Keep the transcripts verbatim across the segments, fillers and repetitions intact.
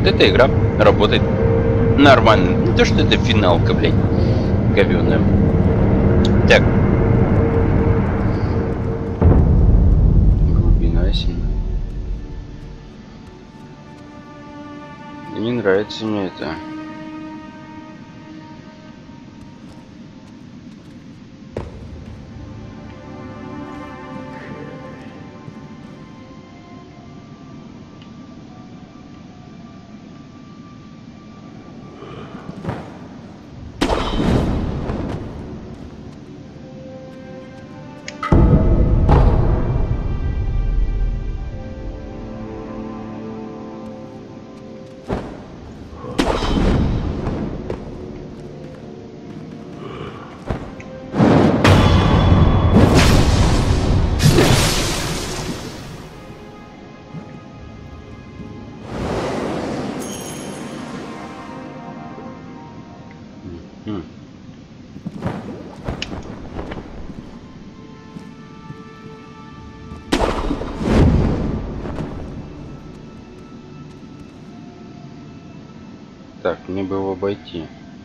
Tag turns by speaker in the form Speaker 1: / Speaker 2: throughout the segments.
Speaker 1: вот эта игра работает нормально. Не то, что это финалка, блядь, говёная. Так. Глубина сильно. Не нравится мне это. Хм. Так, мне бы его обойти.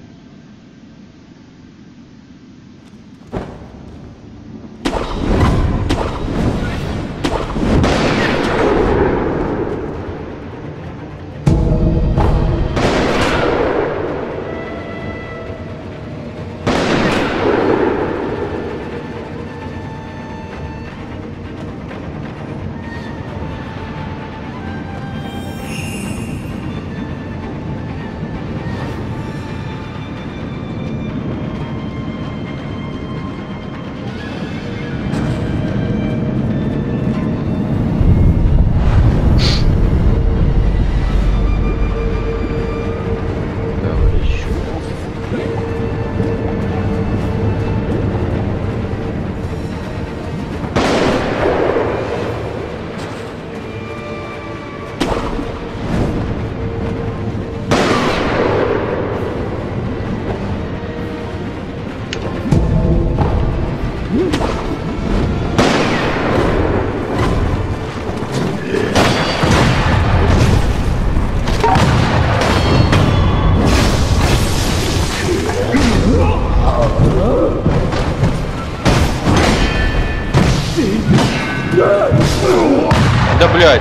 Speaker 1: Да, блядь.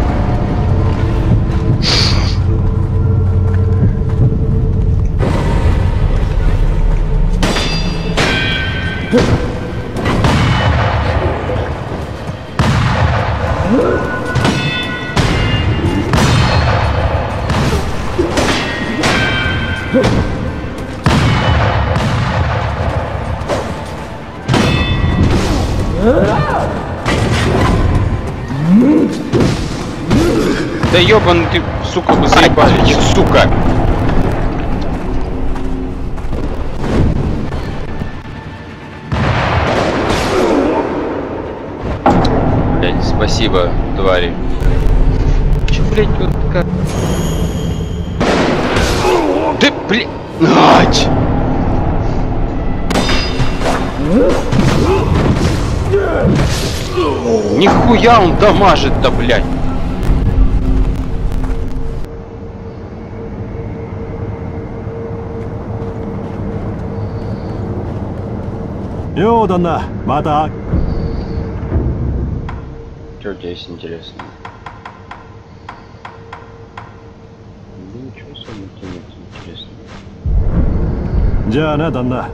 Speaker 1: Да ёбаный ты, сука, вы заебали, сука! Блядь, спасибо, твари. Чё, блядь, вот как? Да, блядь! Ать! Нихуя он дамажит-то, блядь!
Speaker 2: Йодана, мата.
Speaker 1: Что здесь интересно? Да ничего особо нет интересного.
Speaker 2: Джана, Дана.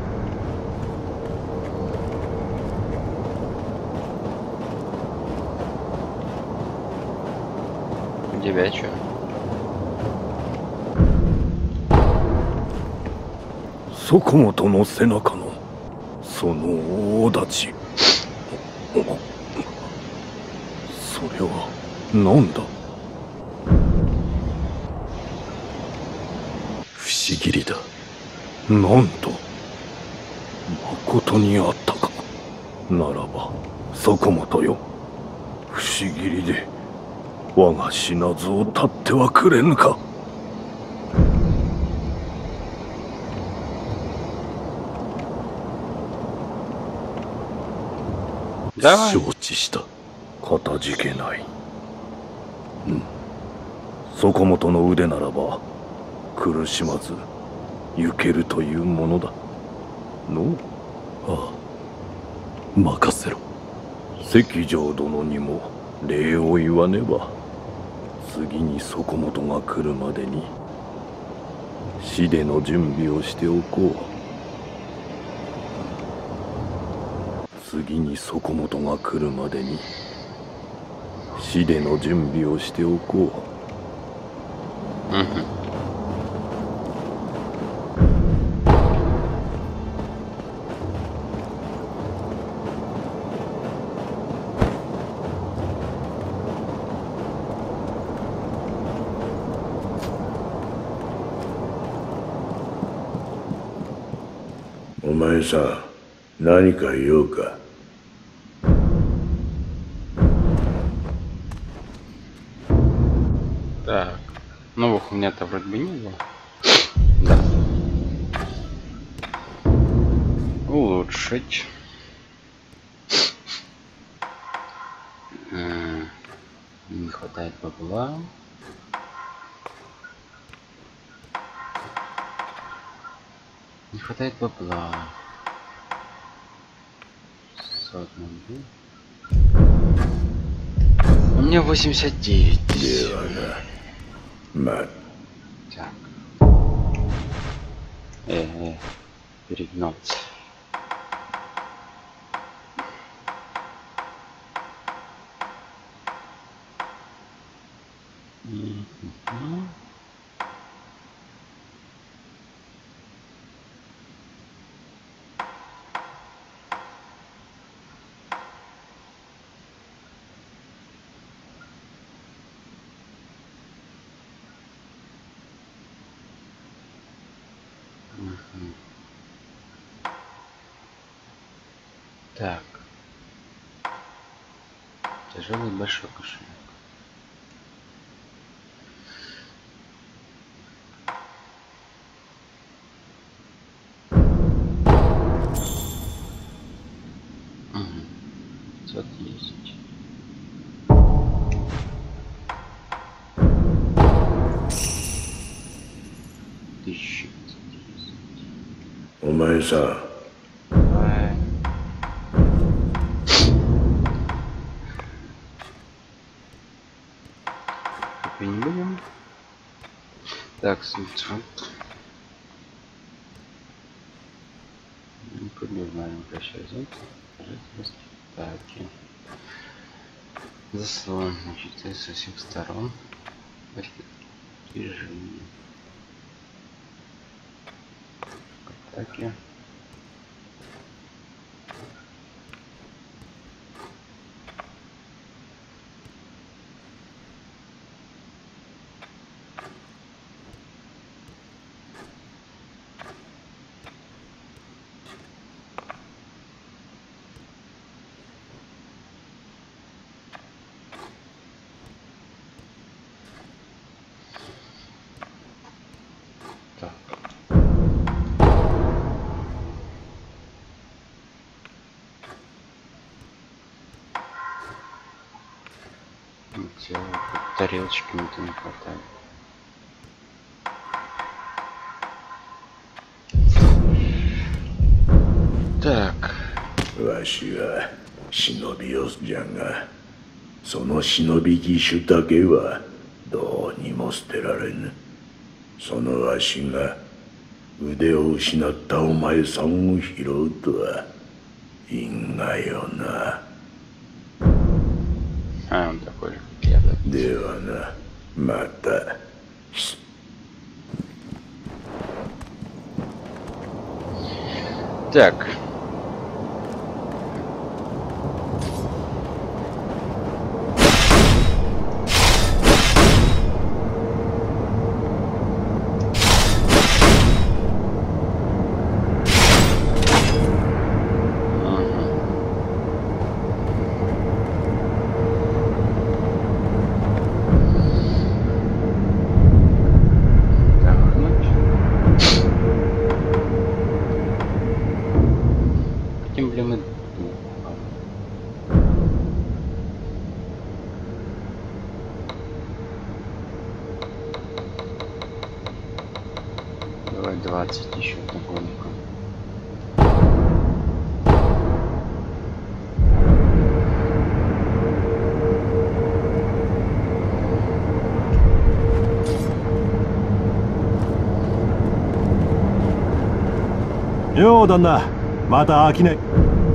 Speaker 1: У тебя что?
Speaker 2: Сокомотоの背中のその大立ち。それは何だ。不思議りだ。なんと誠にあったか。ならばそこもとよ。不思議りで我が死なずを絶ってはくれぬか。承知した。かたじけない。うん。 そこもとの腕ならば苦しまず行けるというものだの。
Speaker 3: ああ、任せろ。
Speaker 2: 関城殿にも礼を言わねば。次にそこもとが来るまでに死での準備をしておこう。次にそこもとが来るまでに死での準備をしておこう。
Speaker 1: うん。
Speaker 4: お前さん、何か言おうか。
Speaker 1: Так, новых у меня-то вроде бы не было. Да. Улучшить. Не хватает бабла. Не хватает бабла. Сотня. У меня восемьдесят девять.
Speaker 4: Мат.
Speaker 1: Так. Э, э, перегнаться. Mm-hmm. Так. Тяжелый большой кошелек. Угу. пятьсот десять. Тысяча десять.
Speaker 4: О前さん。
Speaker 1: Давай. Не будем. Так, смотрим. Не пробиваем, прощай, так. Заслон, значит, со всех сторон. Движение. Атаки. Все, тарелочками-то не хватает. Так.
Speaker 4: わしは忍び寄すじゃが、その忍び義手だけはどうにも捨てられぬ。そのわしが腕を失ったお前さんを拾うとは因果よな。
Speaker 1: А, он такой же, как я, да?
Speaker 4: ではな、また。
Speaker 1: Так. двадцать еще тихонько.
Speaker 3: よう旦那、また飽きない。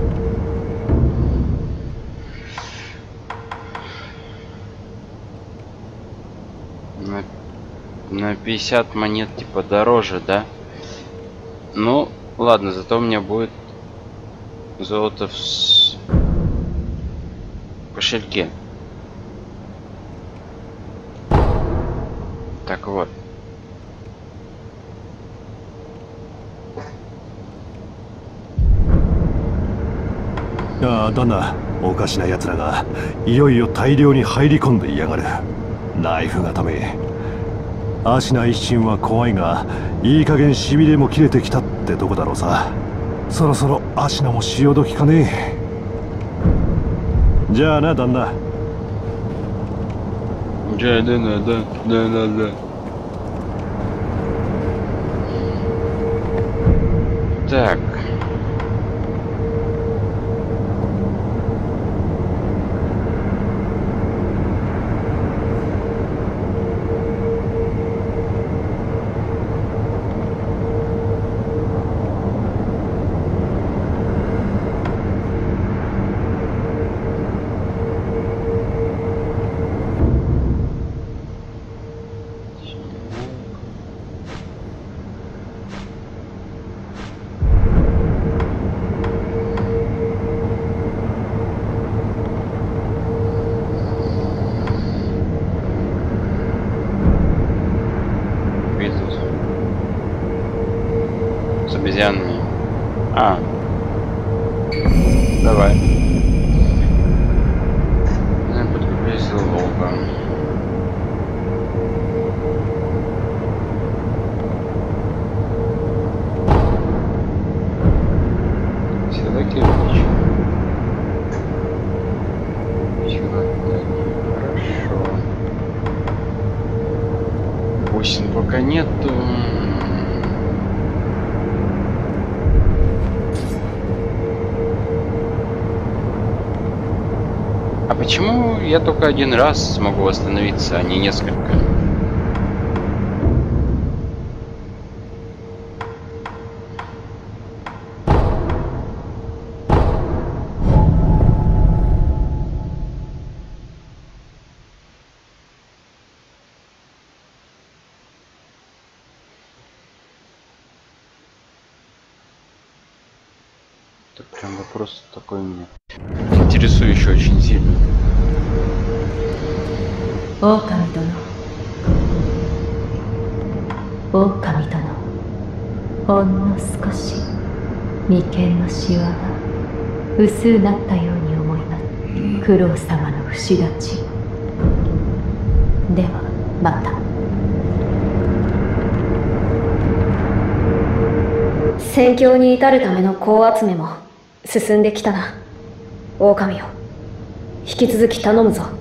Speaker 1: На, на пятьдесят монет типа дороже, да? Ну, ладно, зато у меня будет золото в с... кошельке. Так вот.
Speaker 3: ああ、旦那、おかしな奴らがいよいよ大量に入り込んでいやがる。ナイフがため。アシナ一心は怖いが、いい加減しびれも切れてきたってとこだろうさ。そろそろアシナも潮時かね。じゃあな、旦那。
Speaker 1: じゃあだなだだなだ。Так. Обезьянами. А. Давай. Подкупись волка. Всегда кирпич. Хорошо. Бусин пока нету. Почему я только один раз смогу восстановиться, а не несколько? Это прям вопрос такой мне интересующий очень сильно.
Speaker 5: 狼殿、狼殿、ほんの少し眉間のシワが薄うなったように思います。九郎様の不死立ち。ではまた。
Speaker 6: 戦況に至るための子集めも進んできたな。狼よ、引き続き頼むぞ。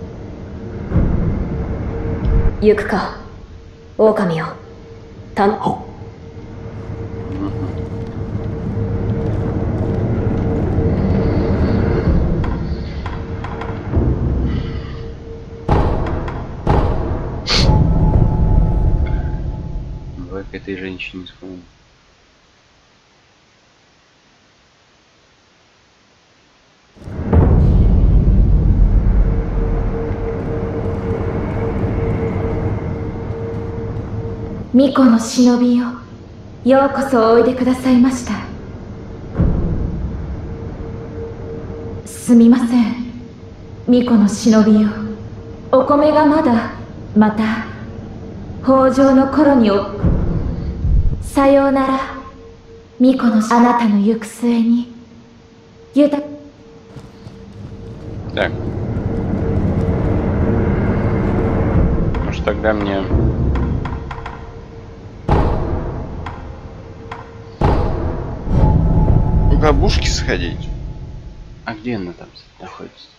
Speaker 6: 行くか、狼よ。たん。
Speaker 1: Давай к этой женщине сходим.
Speaker 5: 巫女の忍びよ、ようこそおいでくださいました。すみません、巫女の忍びよ。お米がまだ、また豊穣の頃にお。さようなら、巫女のあなたの行く末に豊か。
Speaker 1: Так. Может, тогда мне к бабушке сходить? А где она там находится?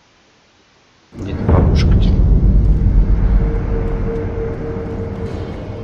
Speaker 1: Где-то бабушка.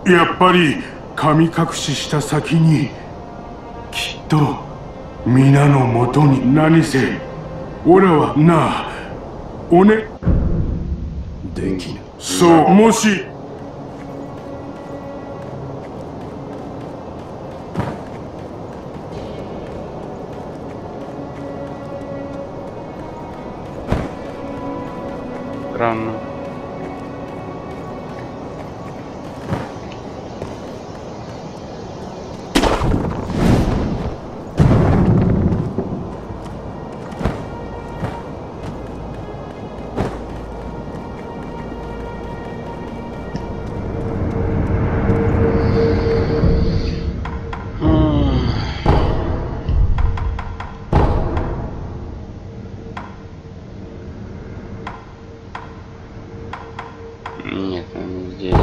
Speaker 7: やっぱり神隠しした先にきっと皆のもとに何せ俺はなおね
Speaker 3: できぬ。
Speaker 7: そうもし
Speaker 1: Странно. Нет, он здесь.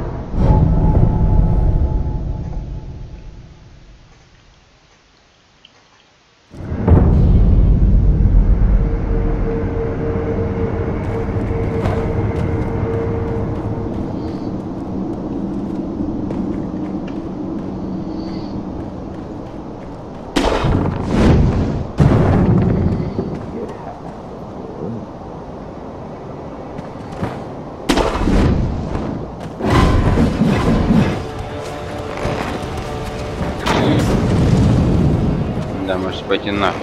Speaker 1: Да, можешь пойти нахуй.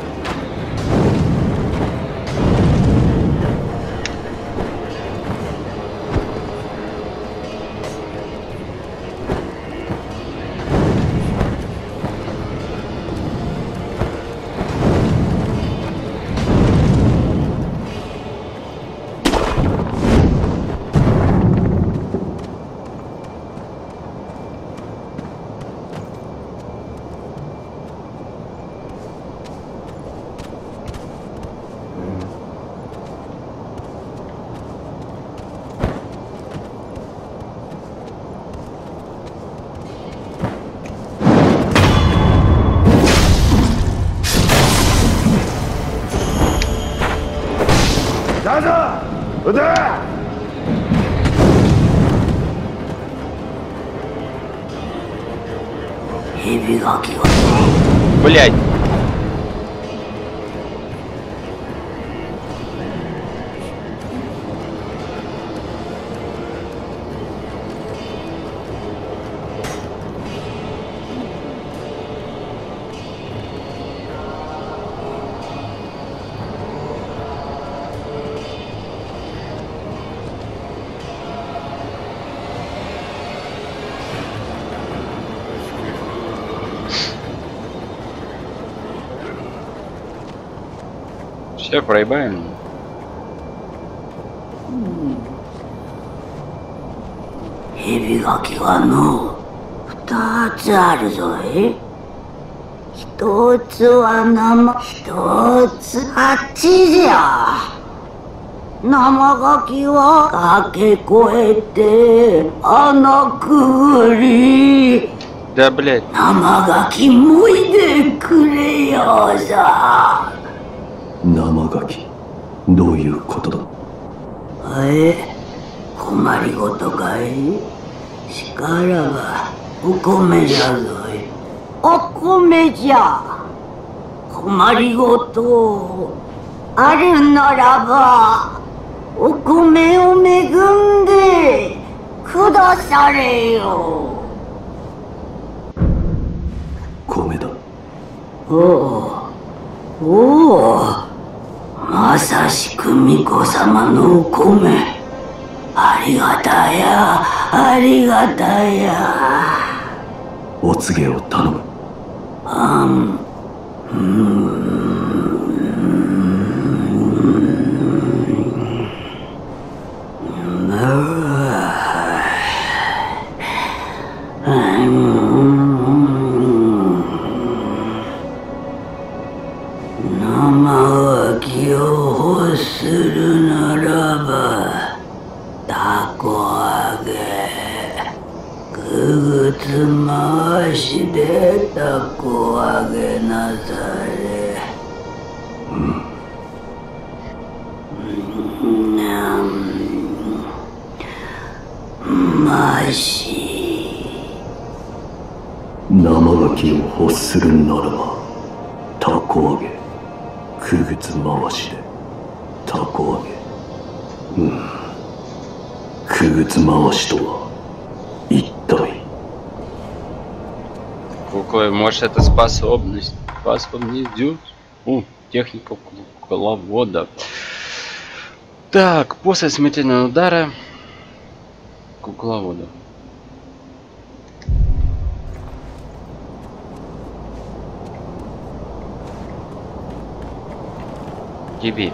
Speaker 1: Блять. Все, проебаем.
Speaker 8: Хебигакиはの二つあるぞい。一つは生、一つ蜂じゃ。生ガキは駆け越えて穴くぐり。
Speaker 1: Да, блядь.
Speaker 8: 生ガキもいでくれよさ。
Speaker 3: 生ガキ、どういうことだ。
Speaker 8: え、困りごとかい。しからばお米じゃぞい。お米じゃ。困りごとあるならばお米を恵んでくだされよ。
Speaker 3: 米だ。
Speaker 8: おお、おお、まさしく巫女様のお米。ありがたや、ありがたや。
Speaker 3: お告げを頼む。
Speaker 8: あん、うーん、生ガキを欲するならばたこ揚げ、くぐつ回しでたこ揚げなされ。うん、まし
Speaker 2: 生ガキを欲するならばタコ揚げ、くぐつ回しでタコ揚げ。うん、くぐつ回しとは一体。
Speaker 1: Какой, может, это способность? Способность идет? О, техника кукловода. Так, после смертельного удара кукловода. Теперь.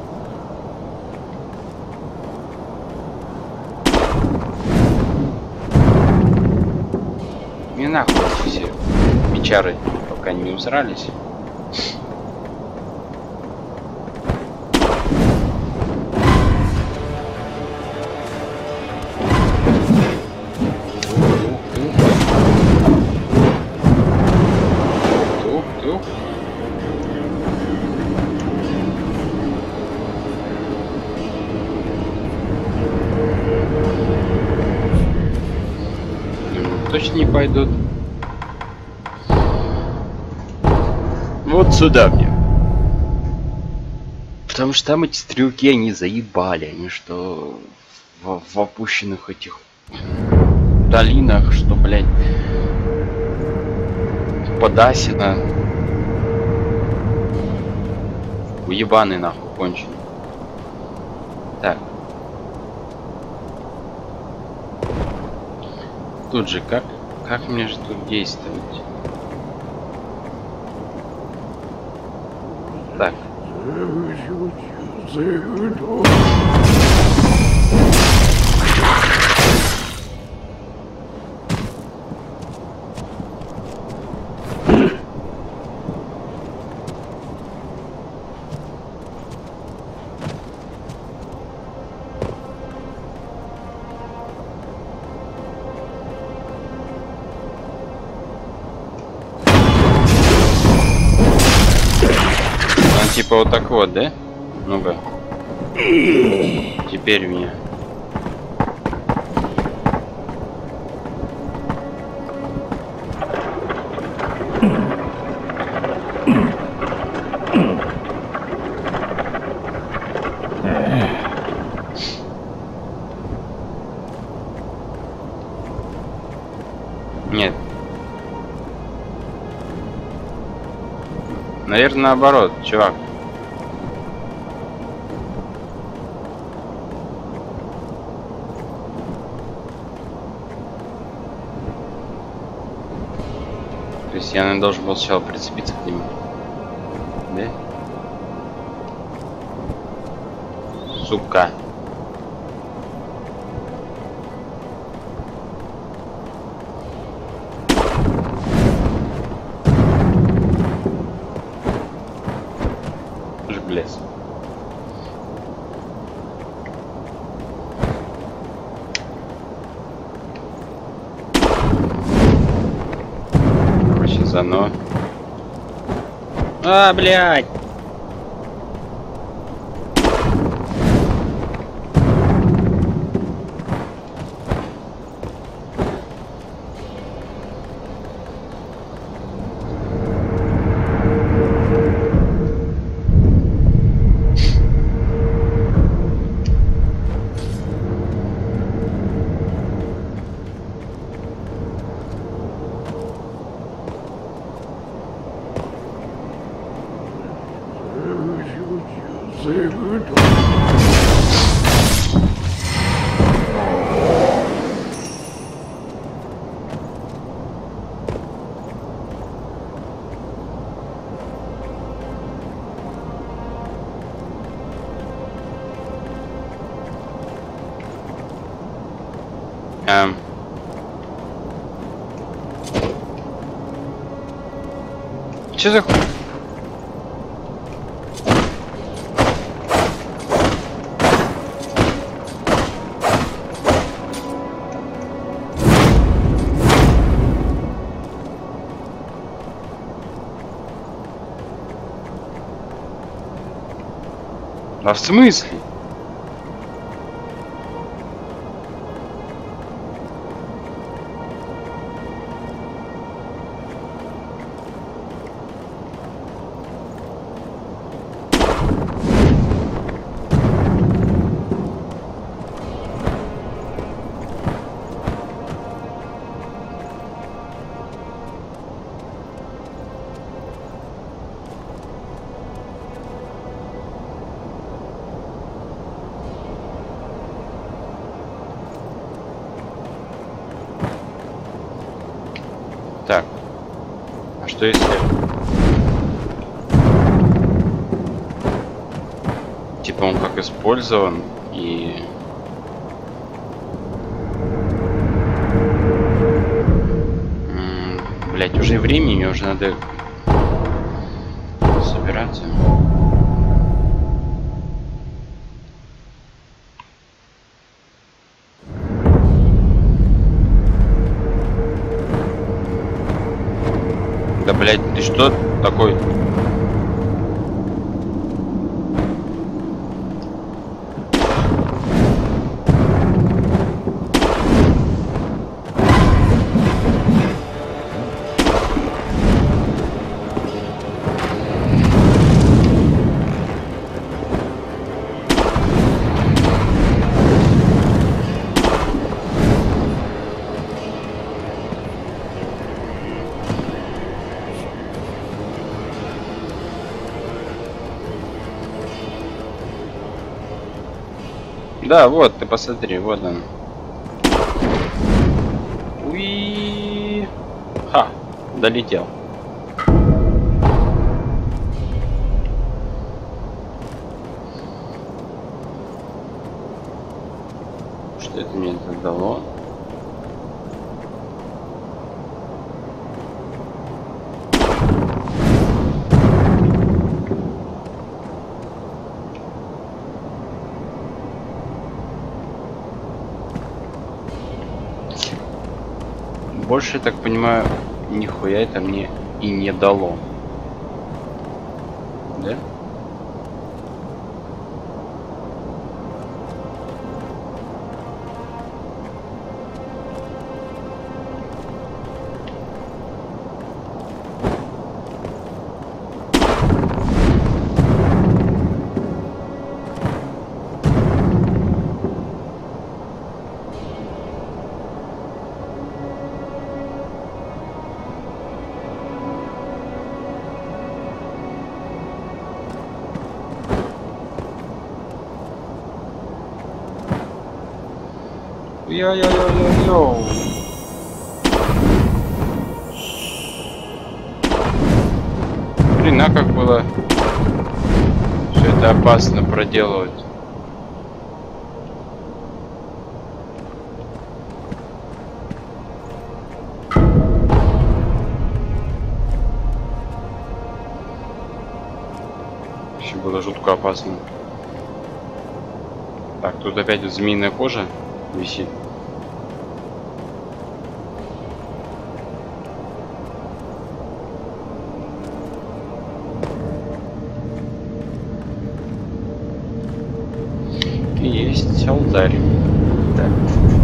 Speaker 1: Не нахуй все печары, пока не усрались. Точно не пойдут. Вот сюда мне. Потому что там эти стрелки, они заебали. Они что в, в опущенных этих долинах, что, блядь, подасина. Уебаный нахуй конченый. Так. Тут же как? Как мне же тут действовать? Так. Типа вот так вот, да? Ну-ка. Теперь меня. Нет. Наверное, наоборот, чувак. То есть я, наверное, должен был сначала прицепиться к нему. Да? Сука. Жблес. Зано. А, блядь! Эм. Че за хуй? А в смысле? Так. А что если... Типа он как использован и... М-м, блять, уже времени, уже надо собираться. Да, блядь, ты что такой? Да, вот, ты посмотри, вот он. Уи. Ха, долетел. Что это мне дало? Больше, так понимаю, нихуя это мне и не дало. Да? Йо-йо-йо-йо-йо. Блин, а как было все это опасно проделывать. Еще было жутко опасно. Так, тут опять вот змеиная кожа висит. Есть алтарь. Так.